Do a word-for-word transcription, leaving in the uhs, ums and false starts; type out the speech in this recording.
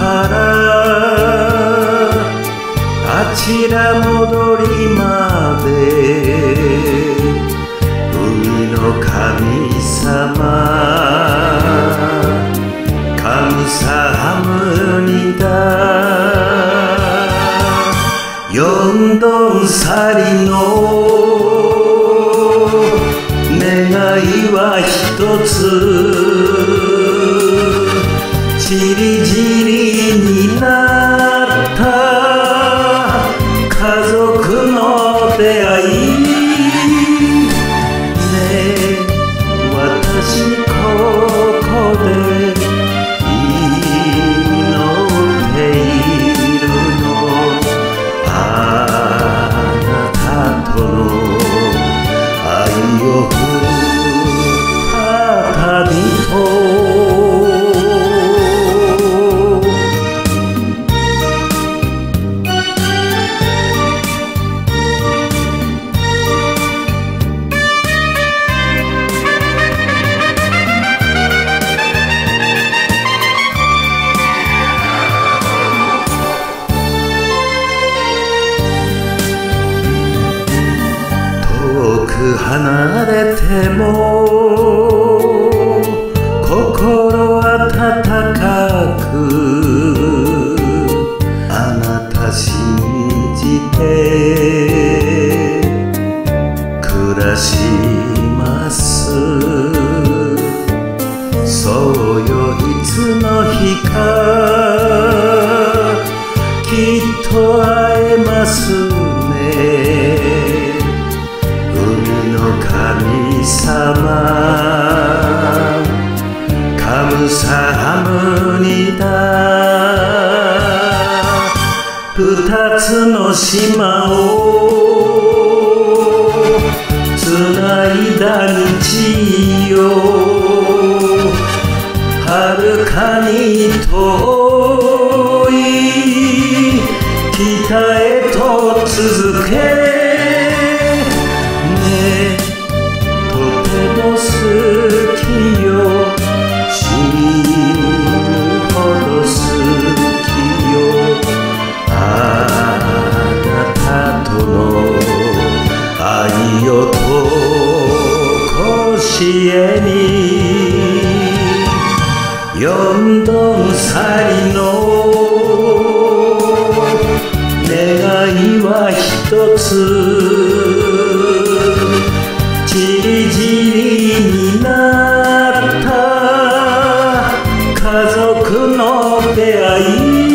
からあちら戻りまで海の神様カムサハムニダ四どんさりの願いは一つちりぢりになった家族の出会いねえ私ここで祈っているのあなたとの愛を再びと離れても心温かくあなた信じて暮らしますそうよいつの日かきっと会えますね神様カムサハムニダ二つの島をつないだ道よはるかに遠い北へと続け好きよ死ぬほど好きよあなたとの愛よとこしえに四どんさりの願いは一つちりぢりになった家族の出会い